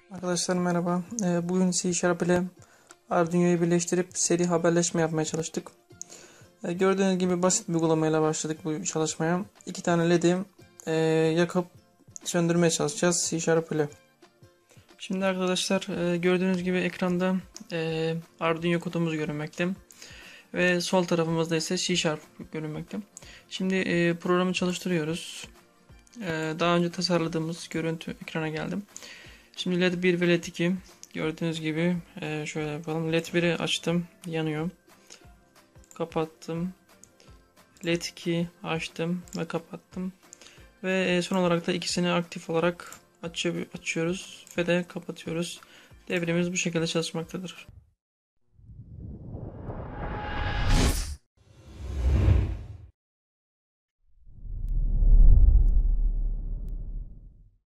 Arkadaşlar merhaba. Bugün C# ile Arduino'yu birleştirip seri haberleşme yapmaya çalıştık. Gördüğünüz gibi basit bir uygulamayla başladık bu çalışmaya. İki tane LED'i yakıp söndürmeye çalışacağız C# ile. Şimdi arkadaşlar gördüğünüz gibi ekranda Arduino kodumuz görünmekte. Ve sol tarafımızda ise C# görünmekte. Şimdi programı çalıştırıyoruz. Daha önce tasarladığımız görüntü ekrana geldim. Şimdi LED 1 ve LED 2 gördüğünüz gibi şöyle yapalım. LED 1'i açtım, yanıyor. Kapattım. LED 2 açtım ve kapattım. Ve son olarak da ikisini aktif olarak açıyoruz ve de kapatıyoruz. Devremiz bu şekilde çalışmaktadır.